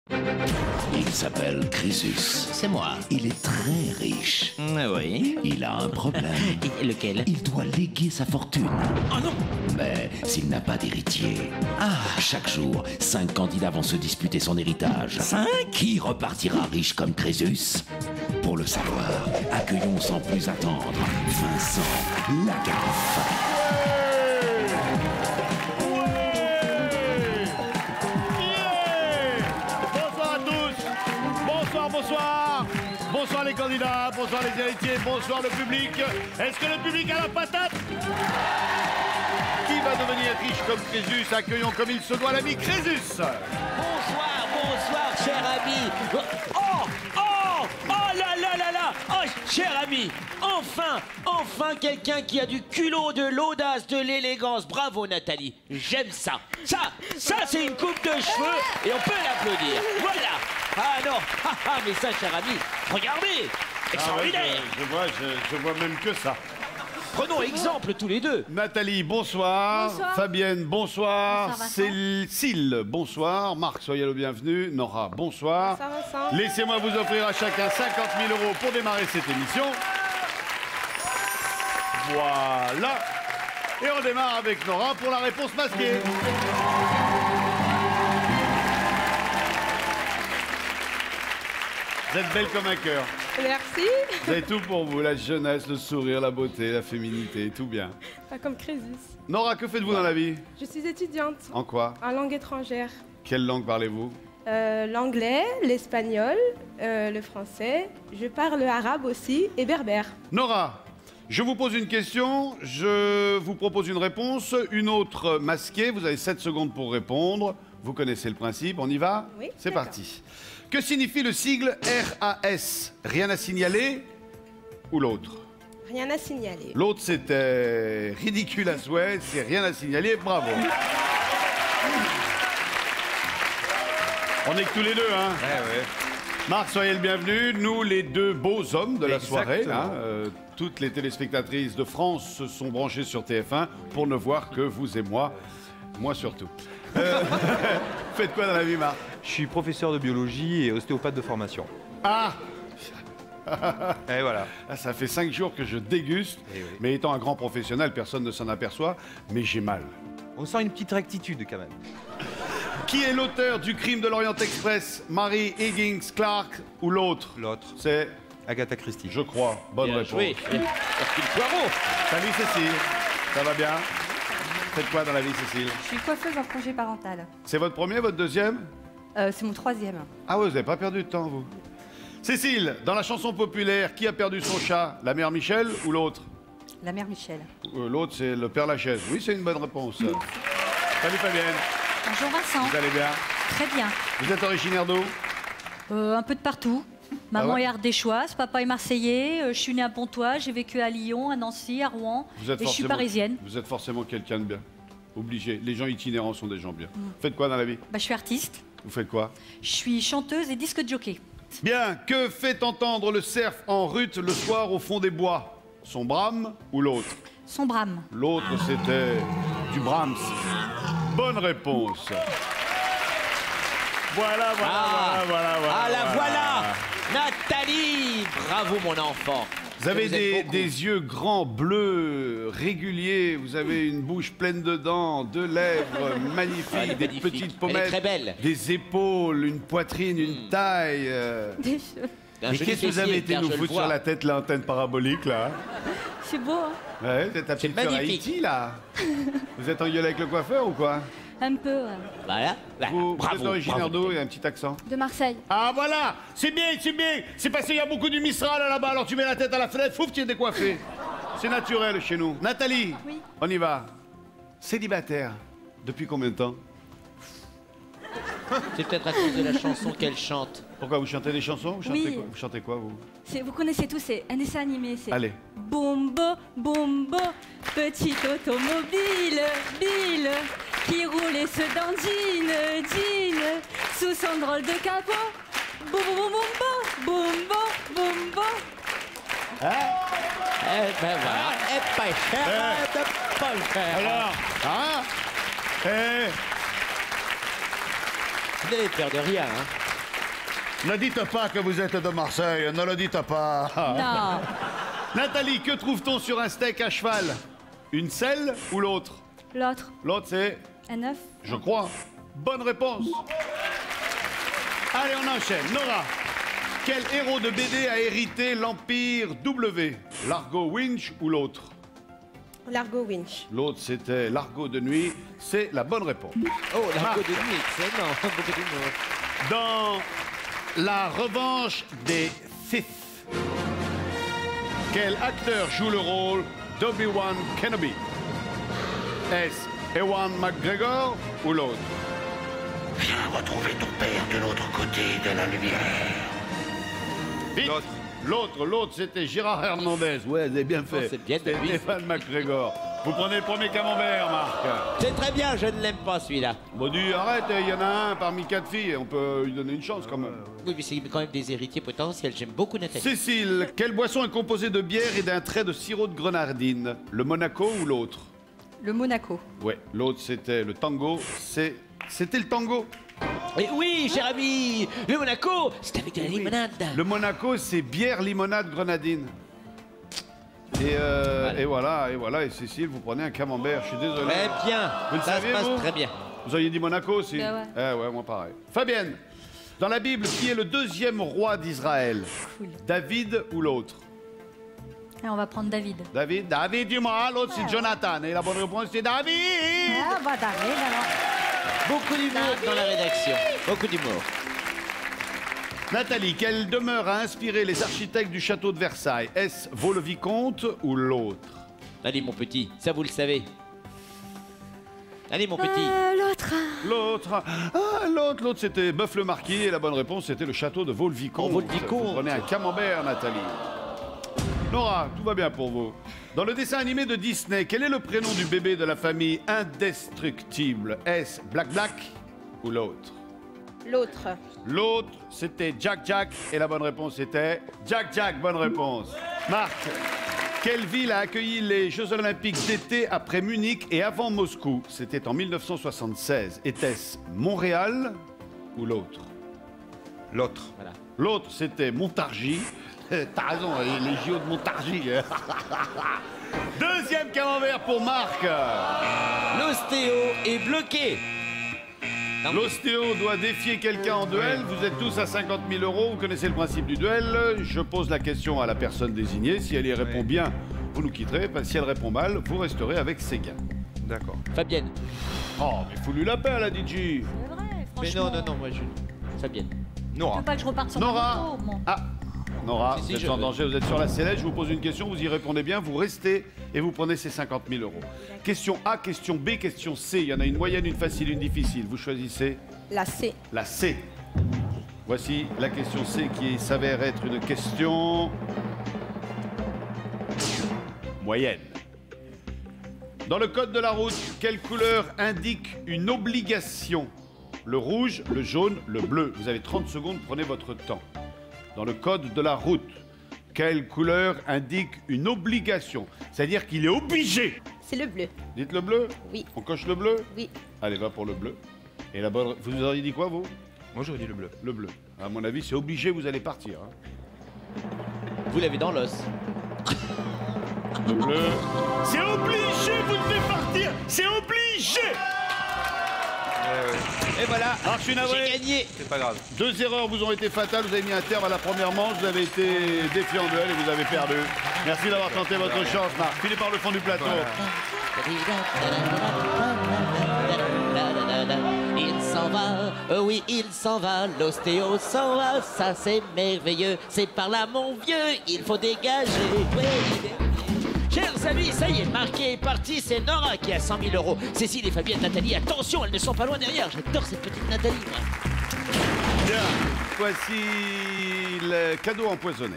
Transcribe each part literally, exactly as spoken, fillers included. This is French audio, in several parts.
Il s'appelle Crésus. C'est moi. Il est très riche. Mm, oui. Il a un problème. Lequel? Il doit léguer sa fortune. Oh non! Mais s'il n'a pas d'héritier, Ah! chaque jour, cinq candidats vont se disputer son héritage. Cinq? Qui repartira riche comme Crésus? Pour le savoir, accueillons sans plus attendre Vincent Lagaffe. Bonsoir à tous. Bonsoir, bonsoir. Bonsoir les candidats, bonsoir les héritiers, bonsoir le public. Est-ce que le public a la patate? Qui va devenir riche comme Crésus? Accueillons comme il se doit l'ami Crésus. Bonsoir, bonsoir, cher ami. Oh, oh, oh là là là là. Oh, cher ami, enfin, enfin quelqu'un qui a du culot, de l'audace, de l'élégance. Bravo, Nathalie. J'aime ça. Ça, ça, c'est une coupe de cheveux et on peut l'applaudir. Voilà. Ah non, ah, ah, mais ça, cher ami, regardez. Extraordinaire. Ah ouais, je, je vois, je, je vois même que ça. Prenons exemple tous les deux. Nathalie, bonsoir. Bonsoir. Fabienne, bonsoir. Bonsoir, Vincent. Cécile, bonsoir. Marc, soyez le bienvenu. Nora, bonsoir. Bonsoir, Vincent. Laissez-moi vous offrir à chacun cinquante mille euros pour démarrer cette émission. Voilà. Et on démarre avec Nora pour la réponse masquée. Vous êtes belle comme un cœur. Merci. Vous avez tout pour vous, la jeunesse, le sourire, la beauté, la féminité, tout bien. Pas comme Crésus. Nora, que faites-vous dans la vie? Je suis étudiante En quoi? en langue étrangère. Quelle langue parlez-vous? Euh, L'anglais, l'espagnol, euh, le français. Je parle arabe aussi et berbère. Nora, je vous pose une question, je vous propose une réponse, une autre masquée. Vous avez sept secondes pour répondre. Vous connaissez le principe, on y va? Oui, C'est d'accord. parti. Que signifie le sigle R A S? Rien à signaler ou l'autre? Rien à signaler. L'autre, c'était ridicule à souhait, c'est rien à signaler, bravo. On est que tous les deux, hein? Marc, soyez le bienvenu. Nous, les deux beaux hommes de la soirée, là, euh, toutes les téléspectatrices de France se sont branchées sur T F un pour ne voir que vous et moi. Moi surtout. Euh, faites quoi dans la vie, Marc? Je suis professeur de biologie et ostéopathe de formation. Ah! Et voilà. Ah, ça fait cinq jours que je déguste, Eh oui. mais étant un grand professionnel, personne ne s'en aperçoit, mais j'ai mal. On sent une petite rectitude quand même. Qui est l'auteur du crime de l'Orient Express? Mary Higgins Clark ou l'autre? L'autre, C'est, Agatha Christie. je crois, bonne Bien réponse. joué. Hercule Poirot. Salut Cécile, ça va bien? Faites quoi dans la vie, Cécile? Je suis coiffeuse en congé parental. C'est votre premier, votre deuxième? Euh, c'est mon troisième. Ah ouais, vous n'avez pas perdu de temps, vous. Cécile, dans la chanson populaire, qui a perdu son chat? La mère Michel ou l'autre? La mère Michel. Euh, L'autre, c'est le père Lachaise. Oui, c'est une bonne réponse. Salut Fabienne, Bonjour Vincent. vous allez bien? Très bien. Vous êtes originaire d'où? Euh, un peu de partout. Maman Ah ouais est ardéchoise, papa est marseillais. euh, je suis née à Pontoise, j'ai vécu à Lyon, à Nancy, à Rouen. Vous êtes et je suis forcément- parisienne. Vous êtes forcément quelqu'un de bien. Obligé. Les gens itinérants sont des gens bien. Faites quoi dans la vie? Bah, je suis artiste. Vous faites quoi? Je suis chanteuse et disque jockey. Bien. Que fait entendre le cerf en rut le soir au fond des bois? Son Brahms ou l'autre? Son Brahms. L'autre, c'était du Brahms. Bonne réponse. Voilà, voilà, Ah. voilà, voilà, voilà. Ah, la voilà. Nathalie. Bravo, mon enfant. Vous avez Vous êtes des, beaucoup. des yeux grands, bleus, réguliers. Vous avez une bouche pleine de dents, deux lèvres magnifiques, Ah, elle est des magnifique. petites Elle est pommettes, très belle. des épaules, une poitrine, une taille. euh. Des cheveux. Un Mais joli qu'est-ce que vous avez fessier, été car nous je le foutre vois. sur la tête, l'antenne parabolique, là? C'est beau, hein? Ouais, vous êtes à petite sœur magnifique. Haïti, là. Vous êtes engueulé avec le coiffeur ou quoi? Un peu. ouais. Voilà. Voilà. Vous, vous Bravo. êtes originaire bravo. d'où? Il y a un petit accent. De Marseille. Ah voilà, c'est bien, c'est bien. C'est parce qu'il y a beaucoup du Mistral là-bas, alors tu mets la tête à la fenêtre, fouf, tu es décoiffé. C'est naturel chez nous. Nathalie, Oui. on y va. Célibataire, depuis combien de temps? C'est peut-être à cause de la chanson qu'elle chante. Pourquoi vous chantez des chansons? Vous chantez Oui. quoi, vous chantez quoi vous? C'est- Vous connaissez tous, c'est un dessin animé. C'est Allez. Bombo, Bombo, petit automobile, Bill, qui roule et se dandine, jean, sous son drôle de capot. Bombo, Bombo, Bombo, Bombo. Eh ben voilà. Eh pas cher. Eh. Eh, pas cher. Alors, hein? Eh, Vous n'avez peur de rien, hein. Ne dites pas que vous êtes de Marseille, ne le dites pas. Non. Nathalie, que trouve-t-on sur un steak à cheval? Une selle ou l'autre? L'autre. L'autre, c'est, Un œuf. je crois, bonne réponse. Allez, on enchaîne. Nora, quel héros de B D a hérité l'Empire W? Largo Winch ou l'autre? Largo Winch. L'autre, c'était Largo de nuit. C'est la bonne réponse. Oh, la Marc. de nuit, excellent. Beaucoup d'humour. Dans La Revanche des Sith, quel acteur joue le rôle d'Obi-Wan Kenobi? Est-ce Ewan McGregor ou l'autre? Viens retrouver ton père de l'autre côté de la lumière. Vite. L'autre. L'autre, l'autre, c'était Gérard Hernandez. Ouais, vous avez bien fait. Oh, c'est bien de C'était lui. Ewan McGregor. Vous prenez le premier camembert, Marc. C'est très bien, je ne l'aime pas celui-là. Bon, dis, arrête, il y en a un parmi quatre filles. On peut lui donner une chance quand même. Oui, mais c'est quand même des héritiers potentiels. J'aime beaucoup Nathalie. Cécile, quelle boisson est composée de bière et d'un trait de sirop de grenadine? Le Monaco ou l'autre? Le Monaco. Ouais, l'autre c'était le tango. C'est, c'était le tango. Et oui, cher ami, le Monaco, c'est avec de la limonade. Le Monaco, c'est bière, limonade, grenadine. Et, euh, Voilà. et voilà, et voilà. Et Cécile, vous prenez un camembert. Je suis désolé. Très bien, Vous le ça saviez, se passe vous très bien. Vous auriez dit Monaco aussi? Ben ouais. Eh ouais, moi pareil. Fabienne, dans la Bible, qui est le deuxième roi d'Israël? Cool. David ou l'autre? Et on va prendre David. David, David, dis-moi. L'autre, c'est Jonathan. Et la bonne réponse, c'est David. Ah, bah David alors. Beaucoup d'humour dans la rédaction. Beaucoup d'humour. Nathalie, quelle demeure a inspiré les architectes du château de Versailles? Est-ce Vaux-le-Vicomte ou l'autre? Allez, mon petit, ça vous le savez. Allez, mon petit. Euh, L'autre. L'autre. Ah, l'autre, l'autre, c'était Boeuf-le-Marquis. Et la bonne réponse, c'était le château de Vaux-le-Vicomte. Oh, Vaux-le-Vicomte. Vous prenez un camembert, Nathalie. Nora, tout va bien pour vous. Dans le dessin animé de Disney, quel est le prénom du bébé de la famille indestructible? Est-ce Black Black ou l'autre? L'autre. L'autre, c'était Jack Jack. Et la bonne réponse, c'était Jack Jack. Bonne réponse. Marc, quelle ville a accueilli les Jeux Olympiques d'été après Munich et avant Moscou? C'était en mille neuf cent soixante-seize. Était-ce Montréal ou l'autre? L'autre. Voilà. L'autre, c'était Montargis. T'as raison, les J O de Montargis. Deuxième camembert pour Marc. L'ostéo est bloqué. Non. L'ostéo doit défier quelqu'un en duel. Vous êtes tous à cinquante mille euros. Vous connaissez le principe du duel. Je pose la question à la personne désignée. Si elle y répond Oui. bien, vous nous quitterez. Si elle répond mal, vous resterez avec ses gains. D'accord. Fabienne. Oh, mais faut lui la paix, la D J. C'est vrai, Mais franchement. non, non, non, moi je. Fabienne. Je Nora. veux pas que je reparte sur Nora. ma moto, moi. Ah, Nora, Si, si, vous êtes je en veux. danger, vous êtes sur la sellette. Je vous pose une question, vous y répondez bien, vous restez et vous prenez ces cinquante mille euros. Question A, question B, question C. Il y en a une moyenne, une facile, une difficile. Vous choisissez La C. la C. Voici la question C qui s'avère être une question moyenne. Dans le code de la route, quelle couleur indique une obligation? Le rouge, le jaune, le bleu. Vous avez trente secondes, prenez votre temps. Dans le code de la route, quelle couleur indique une obligation? C'est-à-dire qu'il est obligé. C'est le bleu. Dites le bleu? Oui. On coche le bleu? Oui. Allez, va pour le bleu. Et la bonne... Vous nous auriez dit quoi, vous? Moi, j'aurais dit le bleu. Le bleu. À mon avis, c'est obligé, vous allez partir. hein. Vous l'avez dans l'os. Le bleu. C'est obligé, vous devez partir. C'est obligé. Eh ouais. Et voilà, Alors, je suis navré. j'ai gagné. C'est pas grave. Deux erreurs vous ont été fatales. Vous avez mis un terme à la première manche. Vous avez été défié en duel et vous avez perdu. Merci d'avoir tenté votre chance, Marc. Filez par le fond du plateau. Il s'en va, euh, oui, il s'en va, l'ostéo s'en va, ça c'est merveilleux, c'est par là mon vieux, il faut dégager. Oui, chers amis, ça y est, marqué est parti, c'est Nora qui a cent mille euros. Cécile et Fabienne, Nathalie, attention, elles ne sont pas loin derrière, j'adore cette petite Nathalie. moi. Bien. Voici le cadeau empoisonné.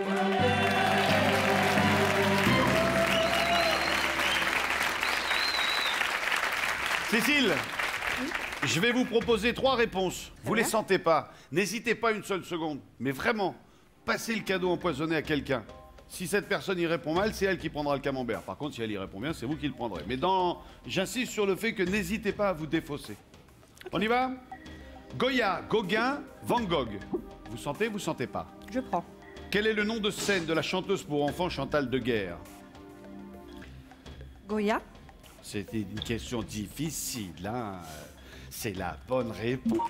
Cécile, je vais vous proposer trois réponses. Vous les sentez pas. N'hésitez pas une seule seconde. Mais vraiment, passez le cadeau empoisonné à quelqu'un. Si cette personne y répond mal, c'est elle qui prendra le camembert. Par contre, si elle y répond bien, c'est vous qui le prendrez. Mais dans... j'insiste sur le fait que n'hésitez pas à vous défausser. On y va? Goya, Gauguin, Van Gogh. Vous sentez, vous sentez pas? Je prends. Quel est le nom de scène de la chanteuse pour enfants Chantal Deguerre? Goya. C'était une question difficile, hein. C'est la bonne réponse.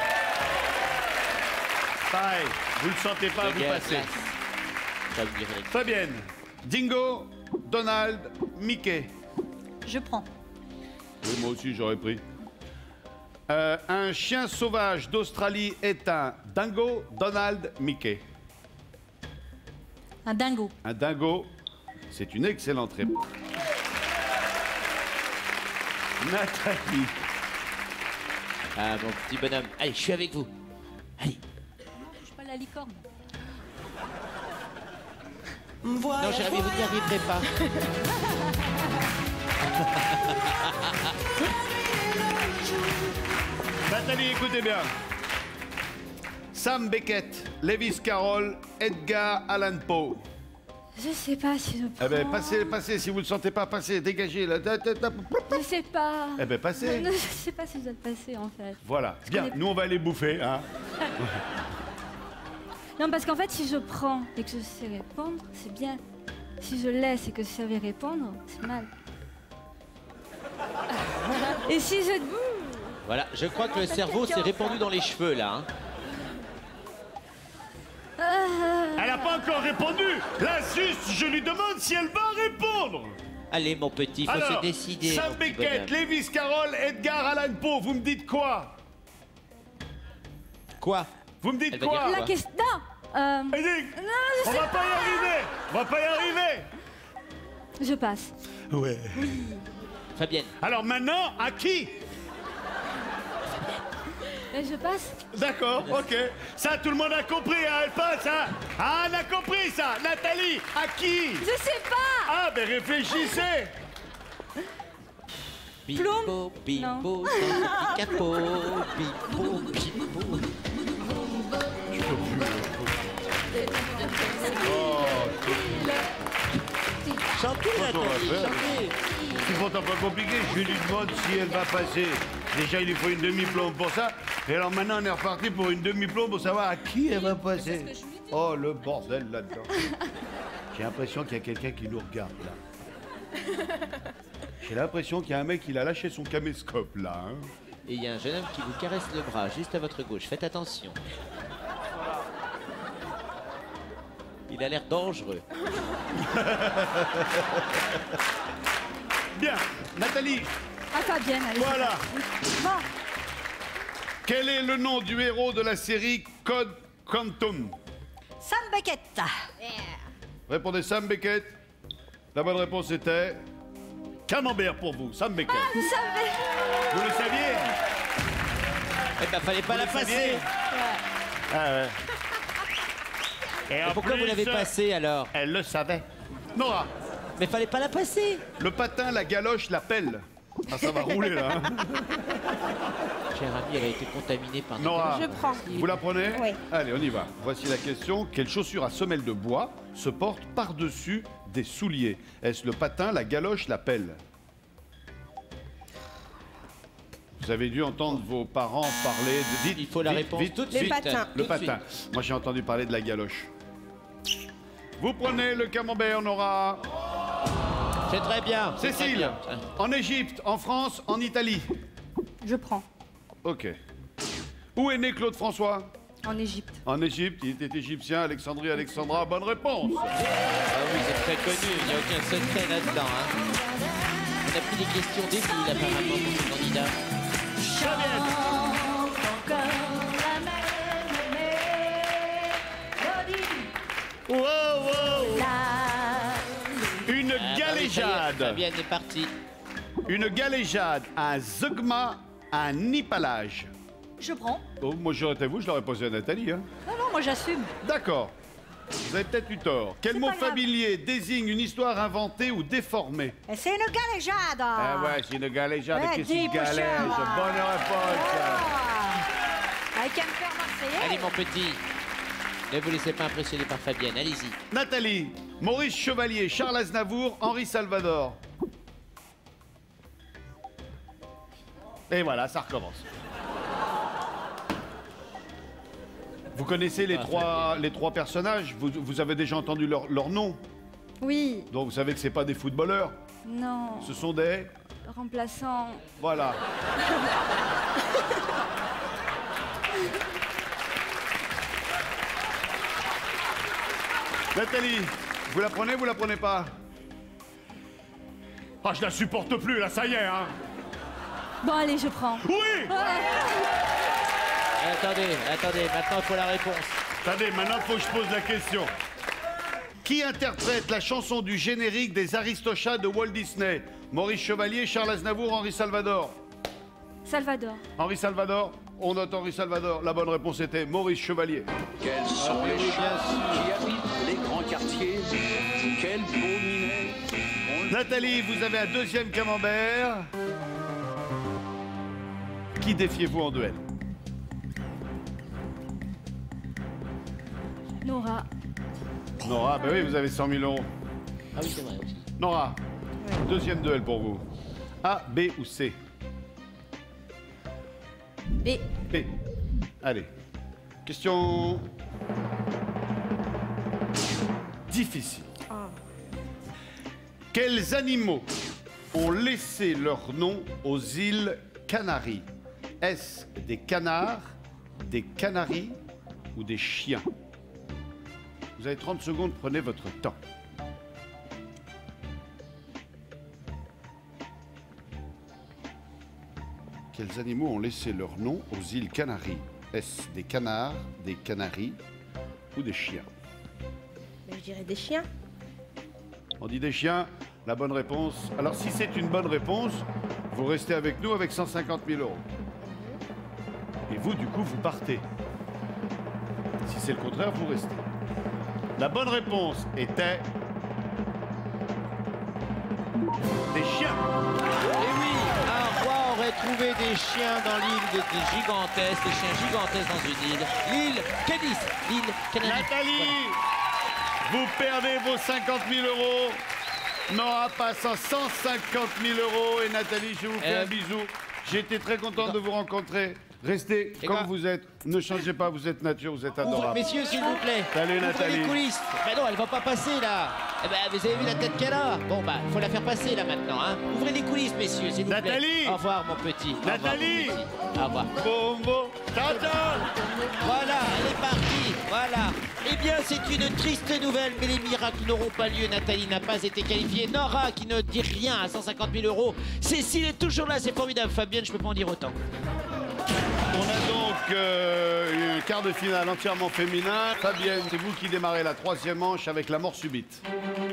Pareil, vous le sentez pas, vous Deguerre, passez. glace. Ça vous dirait. Fabienne, Dingo, Donald, Mickey. Je prends. Oui, moi aussi, j'aurais pris. Euh, un chien sauvage d'Australie est un dingo, Donald, Mickey. Un dingo. Un dingo, c'est une excellente réponse. Nathalie. Ah, mon petit bonhomme. Allez, je suis avec vous. Allez. Je suis pas la licorne. Non, Jérémy, vous n'y arriverez pas. Nathalie, écoutez bien. Sam Beckett, Lewis Carroll, Edgar Allan Poe. Je sais pas si je prends. Eh ben, passez, passez, si vous ne le sentez pas, passez, dégagez. Là. Je sais pas. Eh ben, passez. Non, je sais pas si je dois le passer en fait. Voilà, bien, connais- nous on va aller bouffer, hein. Non, parce qu'en fait, si je prends et que je sais répondre, c'est bien. Si je laisse et que je savais répondre, c'est mal. Et si je. Voilà, je crois que le cerveau s'est répandu dans les cheveux, là. hein. Elle n'a pas encore répondu. Là, juste, je lui demande si elle va répondre. Allez, mon petit, il faut Alors, se décider. Sam mon petit Beckett, bonhomme. Lewis Carroll, Edgar Allan Poe, vous me dites quoi? Quoi? Vous me dites Elle va quoi? dire La question. Non euh, Elle dit, Non, je on sais va pas y arriver. On va pas y arriver. Je passe. Ouais. Fabienne. Alors maintenant, à qui? Et je passe. D'accord, ok. Ça, tout le monde a compris, hein, elle passe, hein. Ah, on a compris ça. Nathalie, à qui? Je sais pas. Ah, ben réfléchissez. Bimbo, bimbo, dans le petit capot. Bimbo, bimbo. Chantez, Nathalie, chantez. C'est pourtant pas compliqué, je lui demande si elle va passer. Déjà, il lui faut une demi-plombe pour ça. Et alors maintenant, on est reparti pour une demi-plombe pour savoir à qui elle va passer. Oh, le bordel là-dedans. J'ai l'impression qu'il y a quelqu'un qui nous regarde là. J'ai l'impression qu'il y a un mec qui a lâché son caméscope là. hein. Et il y a un jeune homme qui vous caresse le bras, juste à votre gauche. Faites attention. Il a l'air dangereux. Bien, Nathalie, Ah, Fabienne, allez. voilà. Bon. Quel est le nom du héros de la série Code Quantum? Sam Beckett. Répondez Sam Beckett. La bonne réponse était Camembert pour vous, Sam Beckett. Je savais. Vous le saviez? Eh ben, fallait pas la le passer. saviez Ah ouais. Et en Pourquoi vous plus, l'avez passée alors? Elle le savait. Nora, Mais fallait pas la passer. le patin, la galoche, la pelle. Ah, ça va rouler là. hein. Cher ami, elle a été contaminée par... Nora, Je prends. vous la prenez? Oui. Allez, on y va. Voici la question. Quelle chaussure à semelle de bois se porte par-dessus des souliers? Est-ce le patin, la galoche, la pelle? Vous avez dû entendre vos parents parler de... Dites, Il faut la vite, réponse vite. tout de Le suite. patin. Le Tout de patin. Moi, j'ai entendu parler de la galoche. Vous prenez le camembert, Nora. suite. C'est très bien. c'est très Cécile, bien. en Égypte, en France, en Italie. Je prends. Ok. Où est né Claude François? En Égypte. En Égypte, il était égyptien, Alexandrie, Alexandra, bonne réponse. Ah oui, c'est très connu, il n'y a aucun secret là-dedans. Hein. On a pris des questions débiles apparemment pour ce candidat. Wow, wow. Une Ah, bah oui, ça y est, galéjade. Fabienne est partie. Une galéjade, un zeugma, un nipalage. Je prends. Oh, moi, j'aurais été vous, je l'aurais posé à Nathalie. Hein. Non, non, moi j'assume. D'accord. Vous avez peut-être eu tort. Quel C'est mot pas grave. familier désigne une histoire inventée ou déformée? Et c'est une galéjade. Ah ouais, c'est une galéjade. Ouais, Qu'est-ce dis, qu'il galège? Pochard. Bonne réponse. Ah. Avec un cœur marseillais. Allez, mon petit. Ne vous laissez pas impressionner par Fabienne, allez-y. Nathalie, Maurice Chevalier, Charles Aznavour, Henri Salvador. Et voilà, ça recommence. Vous connaissez les, Ah, trois, les trois personnages, vous, vous avez déjà entendu leur, leur nom, Oui. donc vous savez que c'est pas des footballeurs, Non. ce sont des... Remplaçant. Voilà. Nathalie, vous la prenez, vous la prenez pas? Ah, je la supporte plus, là, ça y est, hein. Bon, allez, je prends. Oui. Ouais. Attendez, attendez, maintenant il faut la réponse. Attendez, maintenant, il faut que je pose la question. Qui interprète la chanson du générique des Aristochats de Walt Disney? Maurice Chevalier, Charles Aznavour, Henri Salvador? Salvador. Henri Salvador? On note Henri Salvador. La bonne réponse était Maurice Chevalier. Quels sont les chiens qui habitent les grands quartiers? Quel beau minet! Nathalie, vous avez un deuxième camembert. Qui défiez-vous en duel? Nora. Nora, ben oui, vous avez cent mille euros. Ah oui, c'est vrai aussi. Nora, deuxième duel pour vous. A, B ou C? B. B. Allez. Question... difficile. Quels animaux ont laissé leur nom aux îles Canaries? Est-ce des canards, des canaris ou des chiens? Vous avez trente secondes, prenez votre temps. Quels animaux ont laissé leur nom aux îles Canaries? Est-ce des canards, des canaris ou des chiens? Ben, je dirais des chiens. On dit des chiens, la bonne réponse. Alors si c'est une bonne réponse, vous restez avec nous avec cent cinquante mille euros. Et vous, du coup, vous partez. Si c'est le contraire, vous restez. La bonne réponse était... des chiens. Et oui, un roi aurait trouvé des chiens dans l'île de- des gigantesques, des chiens gigantesques dans une île. L'île Cadiz, l'île Canaries. Nathalie, vous perdez vos cinquante mille euros. Nora passe à cent cinquante mille euros. Et Nathalie, je vous fais Euh, un bisou. J'ai été très content de vous rencontrer. Restez Et comme quoi vous êtes. Ne changez pas, vous êtes nature, vous êtes Ouvrez- adorable. messieurs, s'il vous plaît. Salut, Ouvrez Nathalie. les coulisses. Mais non, elle va pas passer là. Eh ben, vous avez vu la tête qu'elle a. Bon bah, faut la faire passer là maintenant. Hein. Ouvrez les coulisses, messieurs, s'il vous plaît. Nathalie. Au revoir, mon petit. Au revoir, mon Nathalie. petit. Au revoir. Bombo, ciao. Voilà, elle est partie. Voilà. Eh bien, c'est une triste nouvelle, mais les miracles n'auront pas lieu. Nathalie n'a pas été qualifiée. Nora, qui ne dit rien à cent cinquante mille euros. Cécile est toujours là, c'est formidable. Fabienne, je peux pas en dire autant. On a donc euh, un quart de finale entièrement féminin. Fabienne, c'est vous qui démarrez la troisième manche avec la mort subite.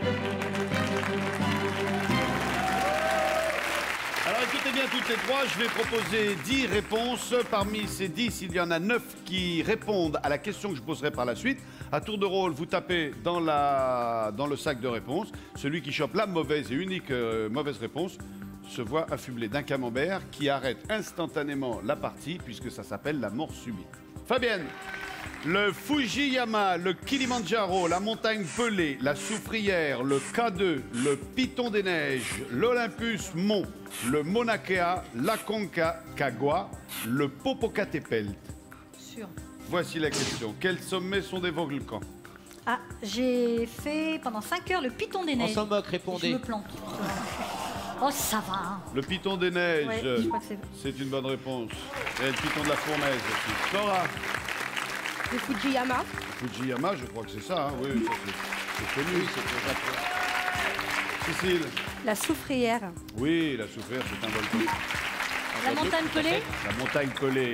Alors écoutez bien toutes les trois, je vais proposer dix réponses. Parmi ces dix, il y en a neuf qui répondent à la question que je poserai par la suite. À tour de rôle, vous tapez dans, la, dans le sac de réponses. Celui qui chope la mauvaise et unique euh, mauvaise réponse se voit affublé d'un camembert qui arrête instantanément la partie puisque ça s'appelle la mort subite. Fabienne, le Fujiyama, le Kilimandjaro, la montagne Pelée, la Soufrière, le K deux, le Piton des Neiges, l'Olympus Mont, le Mauna Kea, l'Aconcagua, le Popocatépetl. Sûr. Voici la question. Quels sommets sont des volcans? Ah, j'ai fait pendant cinq heures le Piton des On Neiges. s'en moque, Je répondez. me plante. Oh, ça va. Le Piton des Neiges, Ouais, je crois que c'est- c'est une bonne réponse. Et le Piton de la Fournaise aussi. Nora, Le Fujiyama. Fujiyama, je crois que c'est ça. Hein. Oui, ça, c'est c'est connu. Cécile. La soufrière. Oui, la Soufrière, c'est un volcan. La montagne pelée. La montagne Pelée.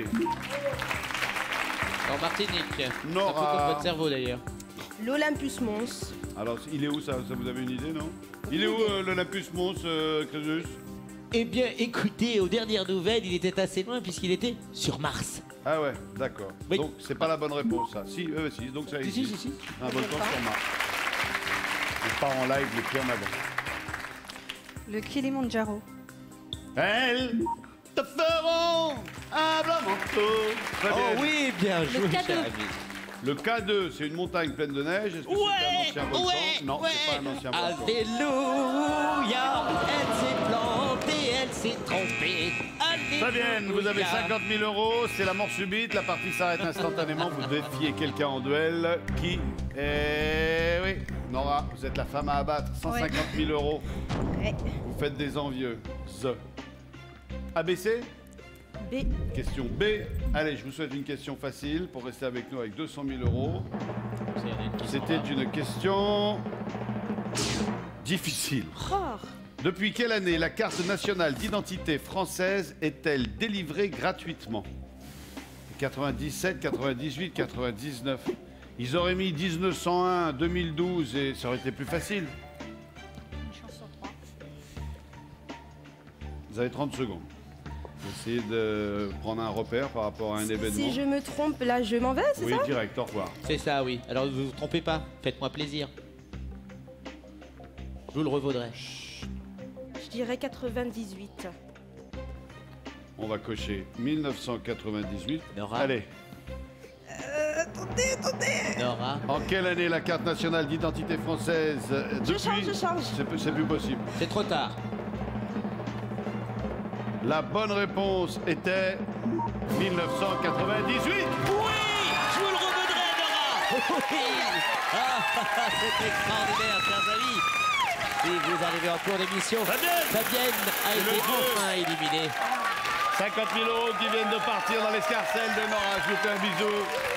En Martinique. Nora. Un peu comme votre cerveau d'ailleurs. L'Olympus Mons. Alors, il est où ça, ça vous avez une idée, non? Il est où euh, l'Olympus Mons, euh, Crésus? Eh bien, écoutez, aux dernières nouvelles, il était assez loin puisqu'il était sur Mars. Ah ouais, d'accord. Oui. Donc, c'est pas la bonne réponse, ça. Si, euh, si, donc ça Si, existe. si, si, si. Un volcan sur Mars. On part en live les pieds en avant. Le Kilimandjaro. Elles te feront un blanc manteau. Très Oh bien. oui, bien joué, K deux. cher ami. Le K deux, c'est une montagne pleine de neige. Est-ce que Ouais, c'est un ancien volcan? ouais, Non, ouais. c'est pas un ancien volcan. Alléluia, elle s'est plantée, elle s'est trompée. Fabienne, vous avez cinquante mille euros, c'est la mort subite, la partie s'arrête instantanément, vous défiez quelqu'un en duel. Qui Eh oui, Nora, vous êtes la femme à abattre, cent cinquante mille euros. Ouais. Vous faites des envieux. The. A B C B. Question B. Allez, je vous souhaite une question facile pour rester avec nous avec deux cent mille euros. C'était une question difficile. Oh. Depuis quelle année la carte nationale d'identité française est-elle délivrée gratuitement? quatre-vingt-dix-sept, quatre-vingt-dix-huit, quatre-vingt-dix-neuf. Ils auraient mis mille neuf cent un, deux mille douze et ça aurait été plus facile. Une chance sur trois. Vous avez trente secondes. Essayez de prendre un repère par rapport à un événement. Si je me trompe, là, je m'en vais, c'est Oui, ça? direct, au revoir. C'est ça, oui. Alors, ne vous trompez pas. Faites-moi plaisir. Je vous le revaudrai. Je dirais quatre-vingt-dix-huit. On va cocher mille neuf cent quatre-vingt-dix-huit. Nora. Allez. Nora. En quelle année la carte nationale d'identité française euh, Je depuis... change, je change. C'est plus- C'est plus possible. C'est trop tard. La bonne réponse était mille neuf cent quatre-vingt-dix-huit. Oui, je vous le revaudrai, Nora. Oui. Ah, c'est extraordinaire, chers amis. Et vous arrivez en cours d'émission. Fabienne. Fabienne a Le été deux. enfin éliminée. cinquante mille euros qui viennent de partir dans l'escarcelle de Nora. Je vous fais un bisou.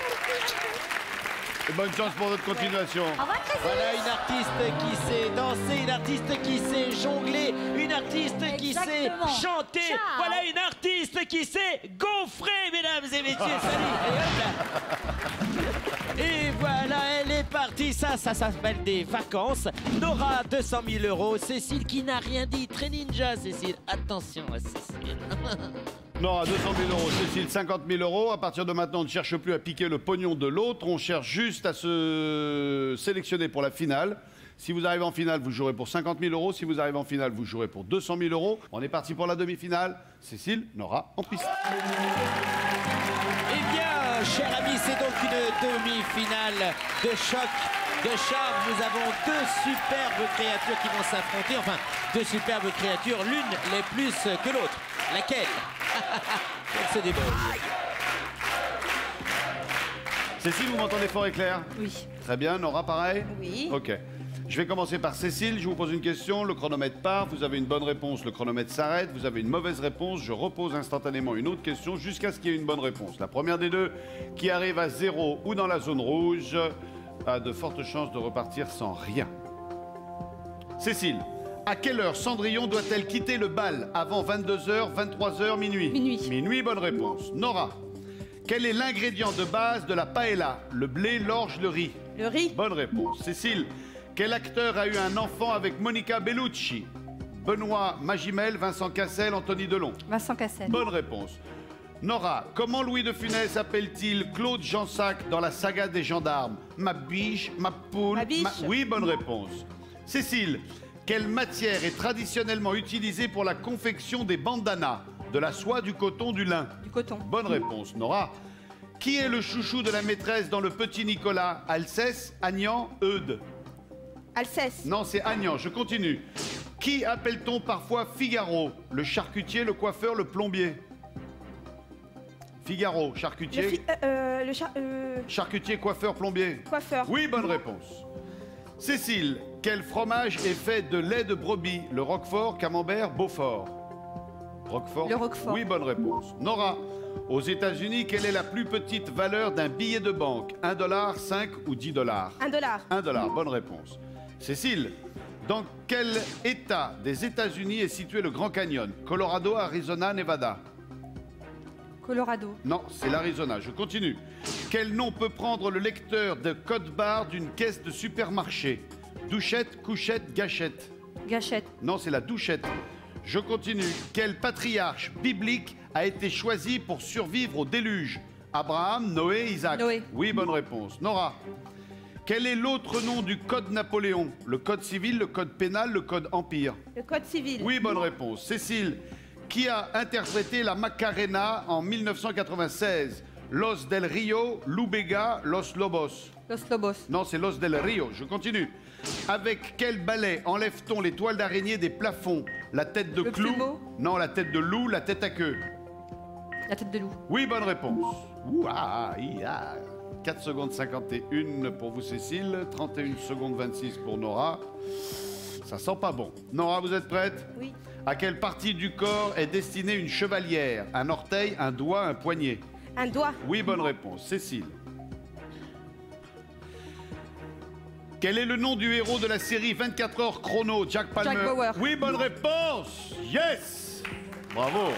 Et bonne chance pour votre continuation. Au revoir, Crésus. Voilà une artiste qui sait danser, une artiste qui sait jongler, une artiste qui sait Exactement. chanter. Ciao. Voilà une artiste qui sait gonfrer, mesdames et messieurs. Salut. Et hop là. Et voilà, elle est partie. Ça, ça, ça s'appelle des vacances. Nora, deux cent mille euros. Cécile qui n'a rien dit. Très ninja, Cécile. Attention à Cécile. Nora, deux cent mille euros. Cécile, cinquante mille euros. À partir de maintenant, on ne cherche plus à piquer le pognon de l'autre. On cherche juste à se sélectionner pour la finale. Si vous arrivez en finale, vous jouerez pour cinquante mille euros. Si vous arrivez en finale, vous jouerez pour deux cent mille euros. On est parti pour la demi-finale. Cécile, Nora, en piste. Eh bien, chers amis, c'est donc une demi-finale de choc, de charme. Nous avons deux superbes créatures qui vont s'affronter. Enfin, deux superbes créatures, l'une les plus que l'autre. Laquelle? Elle se débrouille. Cécile, vous m'entendez fort et clair? Oui. Très bien. Nora, pareil? Oui. Ok. Je vais commencer par Cécile. Je vous pose une question. Le chronomètre part. Vous avez une bonne réponse. Le chronomètre s'arrête. Vous avez une mauvaise réponse. Je repose instantanément une autre question jusqu'à ce qu'il y ait une bonne réponse. La première des deux qui arrive à zéro ou dans la zone rouge a de fortes chances de repartir sans rien. Cécile, à quelle heure Cendrillon doit-elle quitter le bal? Avant vingt-deux heures, vingt-trois heures, minuit? Minuit. Minuit, bonne réponse. Nora, quel est l'ingrédient de base de la paella? Le blé, l'orge, le riz? Le riz. Bonne réponse. Cécile, quel acteur a eu un enfant avec Monica Bellucci? Benoît Magimel, Vincent Cassel, Anthony Delon? Vincent Cassel. Bonne réponse. Nora, comment Louis de Funès appelle-t-il Claude Jansac dans la saga des gendarmes? Ma biche, ma poule... Ma biche. Oui, bonne réponse. Cécile, quelle matière est traditionnellement utilisée pour la confection des bandanas? De la soie, du coton, du lin? Du coton. Bonne réponse. Nora, qui est le chouchou de la maîtresse dans Le Petit Nicolas? Alceste, Agnan, Eudes? Alceste. Non, c'est Agnan. Je continue. Qui appelle-t-on parfois Figaro? Le charcutier, le coiffeur, le plombier? Figaro, Le, charcutier. fi- euh, euh, le char- euh, Charcutier, coiffeur, plombier. coiffeur. Oui, bonne réponse. Cécile, quel fromage est fait de lait de brebis? Le Roquefort, Camembert, Beaufort? Roquefort? Le Roquefort. Oui, bonne réponse. Nora, aux États-Unis, quelle est la plus petite valeur d'un billet de banque? un dollar, cinq ou dix dollars? Un dollar. un dollar, bonne réponse. Cécile, dans quel État des États-Unis est situé le Grand Canyon? Colorado, Arizona, Nevada? Colorado. Non, c'est l'Arizona. Je continue. Quel nom peut prendre le lecteur de code-barre d'une caisse de supermarché? Douchette, couchette, gâchette? Gâchette. Non, c'est la douchette. Je continue. Quel patriarche biblique a été choisi pour survivre au déluge? Abraham, Noé, Isaac? Noé. Oui, bonne réponse. Nora, quel est l'autre nom du code Napoléon? Le code civil, le code pénal, le code empire? Le code civil. Oui, bonne réponse. Cécile, qui a interprété la Macarena en mille neuf cent quatre-vingt-seize? Los del Rio, Lou Bega, Los Lobos? Los Lobos. Non, c'est Los del Rio. Je continue. Avec quel balai enlève-t-on les toiles d'araignée des plafonds? La tête de Le clou? plumeau. Non, la tête de loup, la tête à queue? La tête de loup. Oui, bonne réponse. Ouah, ia. quatre secondes cinquante et un pour vous, Cécile. trente et une secondes vingt-six pour Nora. Ça sent pas bon. Nora, vous êtes prête? Oui. À quelle partie du corps est destinée une chevalière? Un orteil, un doigt, un poignet? Un doigt. Oui, bonne réponse. Cécile. Quel est le nom du héros de la série vingt-quatre heures chrono? Jack Palmer. Jack Bauer. Oui, bonne réponse. Yes. Bravo.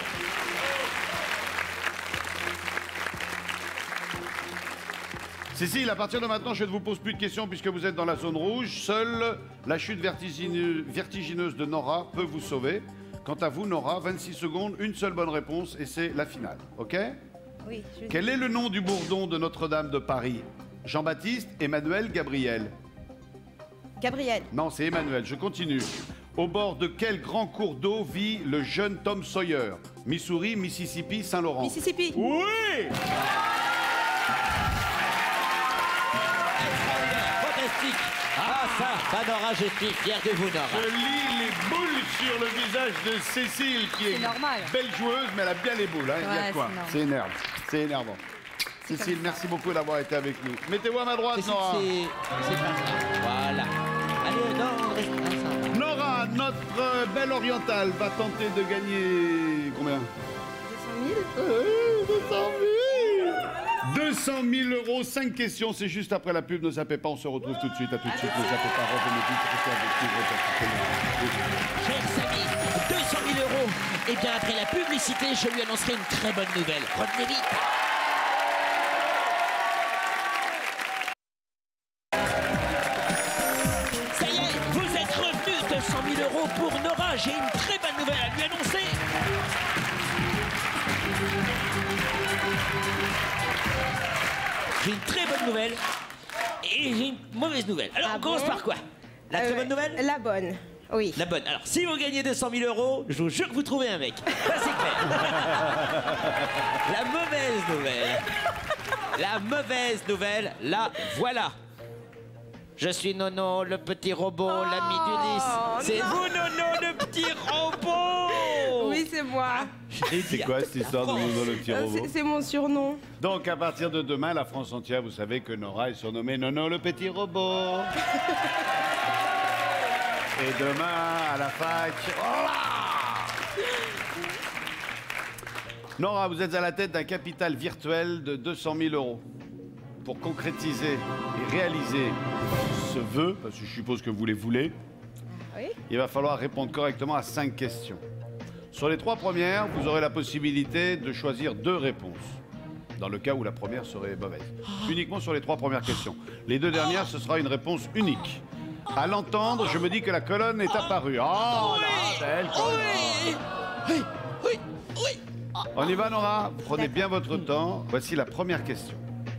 Cécile, à partir de maintenant, je ne vous pose plus de questions puisque vous êtes dans la zone rouge. Seule la chute vertigineuse, vertigineuse de Nora peut vous sauver. Quant à vous, Nora, vingt-six secondes, une seule bonne réponse et c'est la finale. OK? Oui. Je... Quel est le nom du bourdon de Notre-Dame de Paris? Jean-Baptiste, Emmanuel, Gabriel? Gabriel. Non, c'est Emmanuel. Je continue. Au bord de quel grand cours d'eau vit le jeune Tom Sawyer? Missouri, Mississippi, Saint-Laurent? Mississippi. Oui! Fantastique. Ah ça, ça Nora, je suis fier de vous, Nora. Je lis les boules sur le visage de Cécile, qui est, C'est normal. belle joueuse, mais elle a bien les boules. Hein. Il y a Ouais, quoi? c'est normal. C'est énervant. C'est énervant. Cécile, merci beaucoup d'avoir été avec nous. Mettez-vous à ma droite, C'est Nora. c'est pas ça. Voilà. Allez, non, on reste ensemble. Nora, notre euh, belle orientale, va tenter de gagner combien? deux cent mille. Euh, deux cent mille. deux cent mille euros, cinq questions, c'est juste après la pub. Ne zappez pas, on se retrouve tout de suite. À tout de suite, ne zappez pas, revenez vite. Restez avec nous. Chers amis, deux cent mille euros. Et bien après la publicité, je lui annoncerai une très bonne nouvelle. Revenez vite. Ça y est, vous êtes revenus, deux cent mille euros pour Nora. J'ai une très bonne nouvelle à lui annoncer. J'ai une très bonne nouvelle et j'ai une mauvaise nouvelle. Alors, Ah on commence bon par quoi? La très Euh, bonne nouvelle? La bonne. Oui. La bonne. Alors, si vous gagnez deux cent mille euros, je vous jure que vous trouvez un mec. Ça, c'est clair. La mauvaise nouvelle. La mauvaise nouvelle, la voilà. Je suis Nono, le petit robot, l'ami d'Ulysse. C'est non. vous, Nono, le petit robot. Oui, c'est moi. C'est quoi cette histoire de Nono, le petit Euh, robot? c'est- C'est mon surnom. Donc, à partir de demain, la France entière, vous savez que Nora est surnommée Nono, le petit robot. Et demain, à la fac... Oh! Nora, vous êtes à la tête d'un capital virtuel de deux cent mille euros. Pour concrétiser et réaliser ce vœu, parce que je suppose que vous les voulez, Oui. il va falloir répondre correctement à cinq questions. Sur les trois premières, vous aurez la possibilité de choisir deux réponses, dans le cas où la première serait mauvaise. Uniquement sur les trois premières questions. Les deux dernières, ce sera une réponse unique. À l'entendre, je me dis que la colonne est apparue. Oh, la belle colonne. Oui, oui, oui. On y va, Nora? Vous prenez bien votre temps. Voici la première question.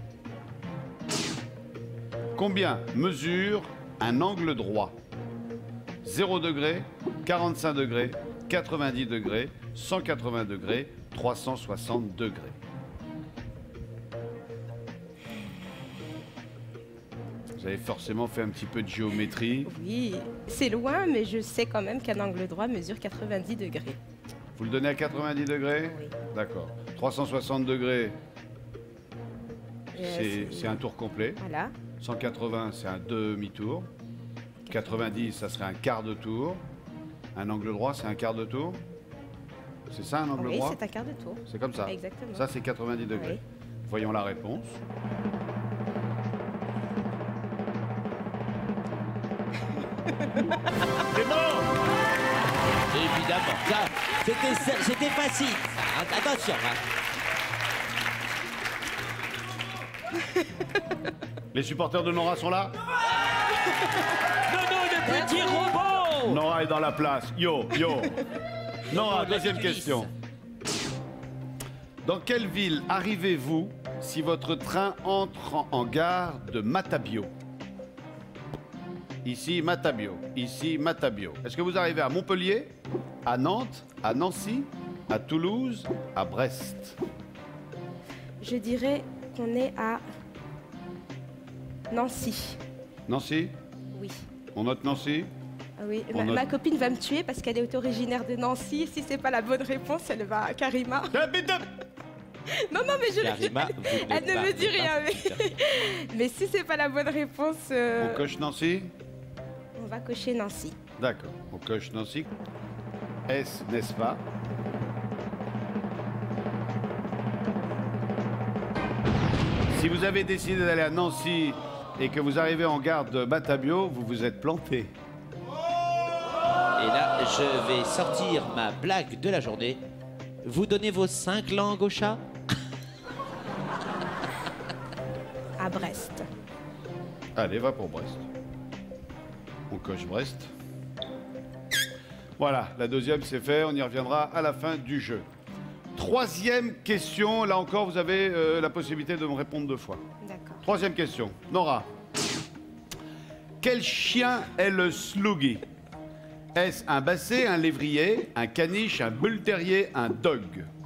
Combien mesure un angle droit? zéro degré, quarante-cinq degrés, quatre-vingt-dix degrés, cent quatre-vingts degrés, trois cent soixante degrés. Vous avez forcément fait un petit peu de géométrie. Oui. C'est loin, mais je sais quand même qu'un angle droit mesure quatre-vingt-dix degrés. Vous le donnez à quatre-vingt-dix degrés? Oui. D'accord. trois cent soixante degrés, Et, euh, c'est c'est un tour complet. Voilà. cent quatre-vingts, c'est un demi-tour. quatre-vingt-dix, ça serait un quart de tour. Un angle droit, c'est un quart de tour. C'est ça, un angle Oui, droit? c'est un quart de tour. C'est comme ça. Exactement. Ça, c'est quatre-vingt-dix degrés. Oui. Voyons la réponse. C'est bon! Évidemment. Ça, c'était, c'était facile. ça. Attention. Hein. Les supporters de Nora sont là? Nono, le petit robot. Nora est dans la place. Yo, yo. Nora, Oh, la deuxième glisse. question. Dans quelle ville arrivez-vous si votre train entre en, en gare de Matabio? Ici, Matabio. Ici, Matabio. Est-ce que vous arrivez à Montpellier, à Nantes, à Nancy, à Toulouse, à Brest? Je dirais qu'on est à Nancy. Nancy? Oui. On note Nancy? Ah oui. On Ma, note- ma copine va me tuer parce qu'elle est originaire de Nancy. Si c'est pas la bonne réponse, elle va à Karima. Non, non, mais je Karima, vous Elle ne me parlez dit pas. rien. Mais, mais si c'est pas la bonne réponse, euh, On coche Nancy? on va cocher Nancy. D'accord, on coche Nancy. Est-ce, n'est-ce pas? Si vous avez décidé d'aller à Nancy et que vous arrivez en gare de Matabio, vous vous êtes planté. Et là, je vais sortir ma blague de la journée. Vous donnez vos cinq langues au chat? À Brest. Allez, va pour Brest. On coche Brest. Voilà, la deuxième c'est fait, on y reviendra à la fin du jeu. Troisième question, là encore vous avez euh, la possibilité de me répondre deux fois. D'accord. Troisième question, Nora. Quel chien est le Sluggy? Est-ce un basset, un lévrier, un caniche, un bull terrier, un dog?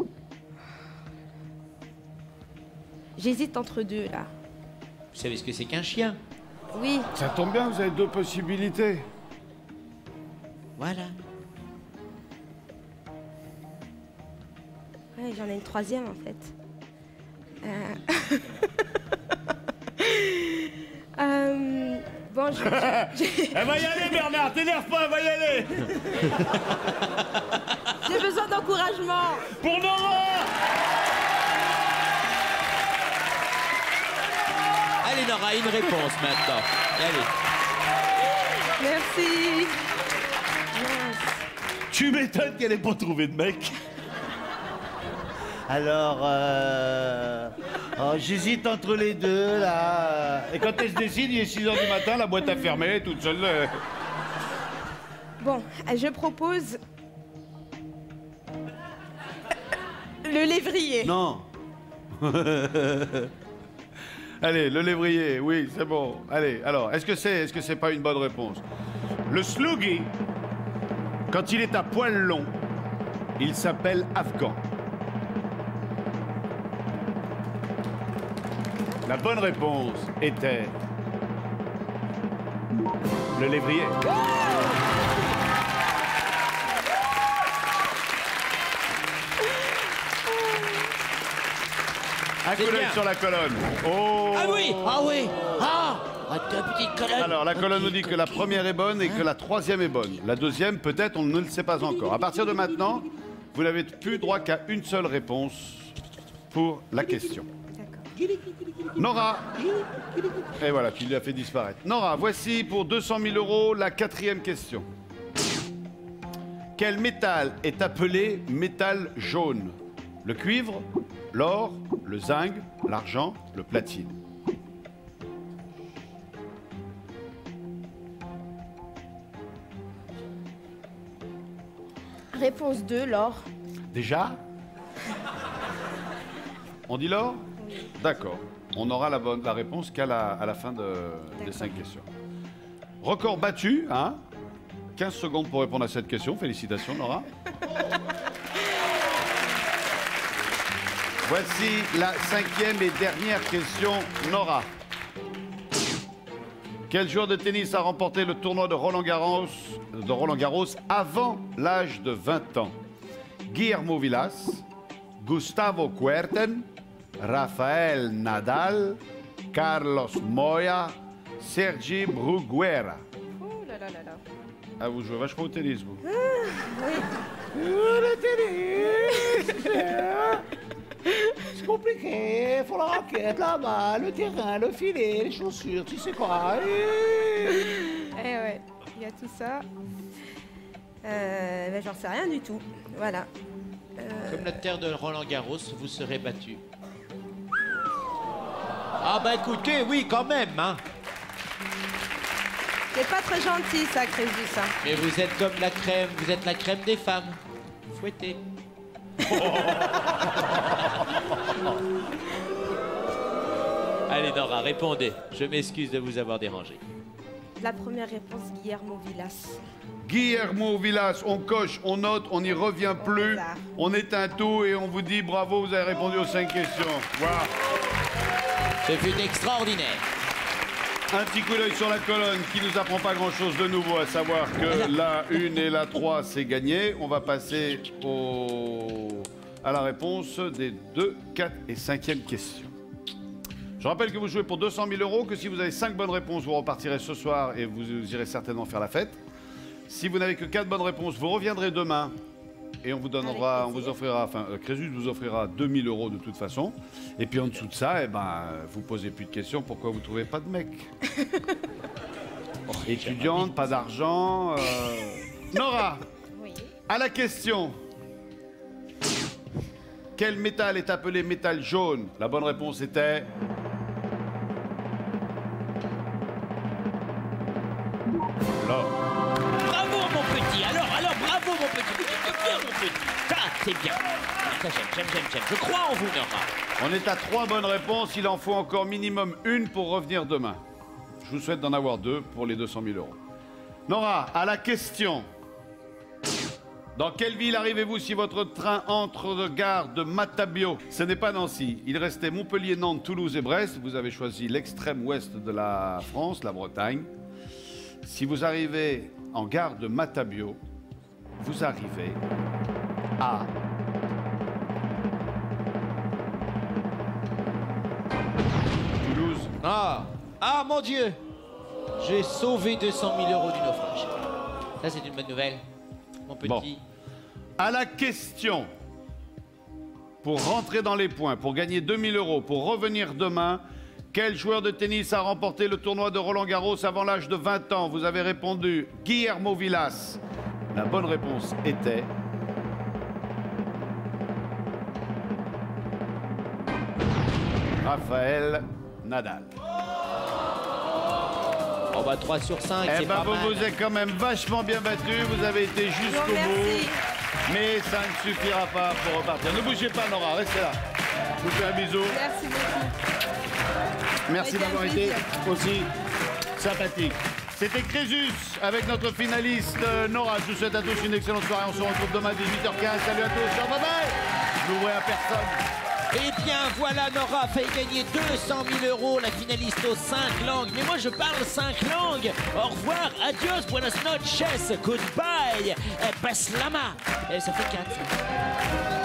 J'hésite entre deux là. Vous savez ce que c'est qu'un chien? Oui. Ça tombe bien, vous avez deux possibilités. Voilà. Ouais, j'en ai une troisième en fait. Euh... euh, Bon, je... je- Elle va y aller, Bernard, t'énerve pas, elle va y aller. j'ai besoin d'encouragement. Pour Nora. Allez Nora, une réponse maintenant. Allez. Merci. Tu m'étonnes qu'elle ait pas trouvé de mec. Alors, euh... oh, j'hésite entre les deux, là. Et quand elle se décide, il est six heures du matin, la boîte à fermer, toute seule. euh. Bon, je propose le lévrier. Non. Allez, le lévrier, oui, c'est bon. Allez, alors, est-ce que c'est, est-ce que c'est pas une bonne réponse? Le Sluggy, quand il est à poil long, il s'appelle afghan. La bonne réponse était le lévrier. Un coup C'est d'œil bien. sur la colonne. Oh. Ah oui, ah oui, ah, ah, deux petites colonnes. Alors, la colonne nous dit Ok. que la première est bonne et que la troisième est bonne. La deuxième, peut-être, on ne le sait pas encore. À partir de maintenant, vous n'avez plus droit qu'à une seule réponse pour la question. Nora. Et voilà, tu l'as fait disparaître. Nora, voici pour deux cent mille euros la quatrième question. Quel métal est appelé métal jaune? Le cuivre, l'or, le zinc, l'argent, le platine. Réponse deux, l'or. Déjà? On dit l'or? D'accord. On aura la, bonne, la réponse qu'à la, à la fin de, des cinq questions. Record battu, hein? quinze secondes pour répondre à cette question. Félicitations, Nora. Voici la cinquième et dernière question, Nora. Quel joueur de tennis a remporté le tournoi de Roland Garros, de Roland Garros avant l'âge de vingt ans? Guillermo Vilas, Gustavo Kuerten, Rafael Nadal, Carlos Moya, Sergi Bruguera. Oh là là là là. Ah, vous jouez vachement au tennis, vous. C'est compliqué, faut la raquette, la balle, le terrain, le filet, les chaussures, tu sais quoi. Eh ouais, il y a tout ça. Euh, ben, j'en sais rien du tout. Voilà. Comme la terre de Roland Garros, vous serez battu. Ah bah écoutez, oui quand même, hein. C'est pas très gentil ça, Crésus. Hein. Mais vous êtes comme la crème, vous êtes la crème des femmes. Fouettez. Allez Nora, répondez. Je m'excuse de vous avoir dérangé. La première réponse, Guillermo Vilas. Guillermo Vilas, on coche, on note, on n'y revient plus. bizarre. On éteint tout et on vous dit bravo, vous avez répondu aux cinq questions. Voilà. Ce fut extraordinaire. Un petit coup d'œil sur la colonne qui nous apprend pas grand-chose de nouveau, à savoir que la une et la trois, c'est gagné. On va passer au... à la réponse des deux, quatre et cinquième questions. Je rappelle que vous jouez pour deux cent mille euros, que si vous avez cinq bonnes réponses, vous repartirez ce soir et vous irez certainement faire la fête. Si vous n'avez que quatre bonnes réponses, vous reviendrez demain et on vous donnera, on vous offrira, enfin, euh, Crésus vous offrira deux mille euros de toute façon. Et puis en dessous de ça, eh ben, vous posez plus de questions, pourquoi vous trouvez pas de mec? Étudiante, pas d'argent. Euh... Nora, Oui. à la question. Quel métal est appelé métal jaune? La bonne réponse était... l'or. Bravo mon petit. Alors, alors, bravo mon petit. C'est bien mon petit. Ça, c'est bien. Ça, j'aime, j'aime, j'aime, j'aime. Je crois en vous, Nora. On est à trois bonnes réponses. Il en faut encore minimum une pour revenir demain. Je vous souhaite d'en avoir deux pour les deux cent mille euros. Nora, à la question. Dans quelle ville arrivez-vous si votre train entre de gare de Matabio? Ce n'est pas Nancy. Il restait Montpellier, Nantes, Toulouse et Brest. Vous avez choisi l'extrême ouest de la France, la Bretagne. Si vous arrivez en gare de Matabio, vous arrivez à... Toulouse. Ah, ah mon Dieu. J'ai sauvé deux cent mille euros du naufrage. Ça, c'est une bonne nouvelle, mon petit. Bon. À la question, pour rentrer dans les points, pour gagner deux mille euros, pour revenir demain, quel joueur de tennis a remporté le tournoi de Roland-Garros avant l'âge de vingt ans? Vous avez répondu Guillermo Vilas. La bonne réponse était... Raphaël Nadal. On va trois sur cinq, Eh c'est ben, pas vous mal. vous êtes quand même vachement bien battu. Vous avez été jusqu'au bout. Mais ça ne suffira pas pour repartir. Ne bougez pas, Nora. Restez là. Je vous fais un bisou. Merci beaucoup. Merci C'était un d'avoir été plaisir. aussi sympathique. C'était Crésus avec notre finaliste euh, Nora. Je vous souhaite à tous une excellente soirée. On se retrouve demain à dix-huit heures quinze. Salut à tous. Bye bye. Je n'ouvrais à personne. Eh bien voilà, Nora fait gagner deux cent mille euros, la finaliste aux cinq langues. Mais moi je parle cinq langues. Au revoir, adios, buenas noches, goodbye, eh, beslama. Eh, ça fait quatre.